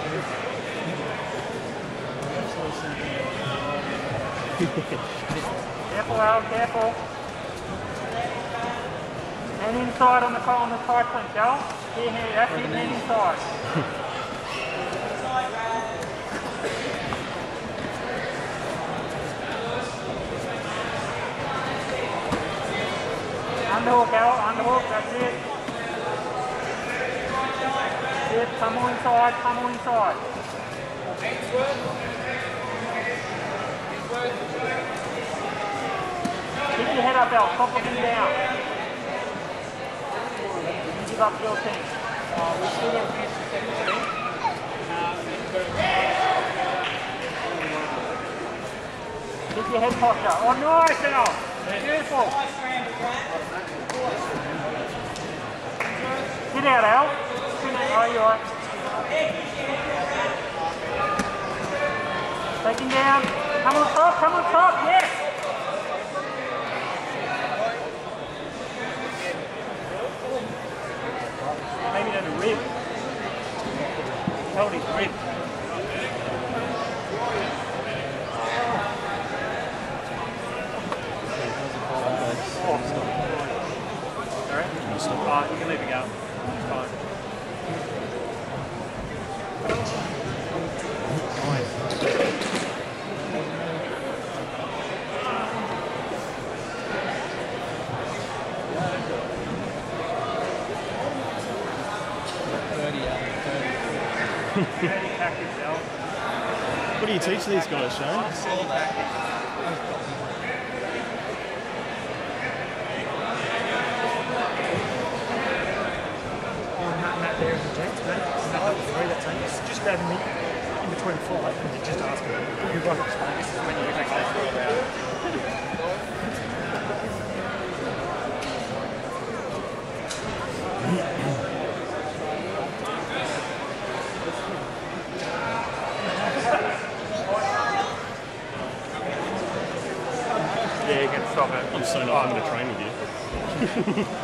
Careful, Al, careful. And inside on the side clinch, Al. Here, that's it, and inside. Underhook, Al, underhook, that's it. Yep, come on inside, come on inside. Keep your head up, Al, stop looking down. Give up your team. We still got to finish the second team. Keep your head posture. Oh, nice, Al. Beautiful. Get out, Al. Oh, you're right. Take him down. Come on top, yes. Maybe that's a rib. Held his rib. Sorry? You can leave it go. It's fine. What do you teach these guys, Shane? Matt there in the Jets, that's just grabbing me in between five and just asking me, you've got to explain, this is when you make us feel about it. Yeah, you can stop it. I'm so not going to train with you.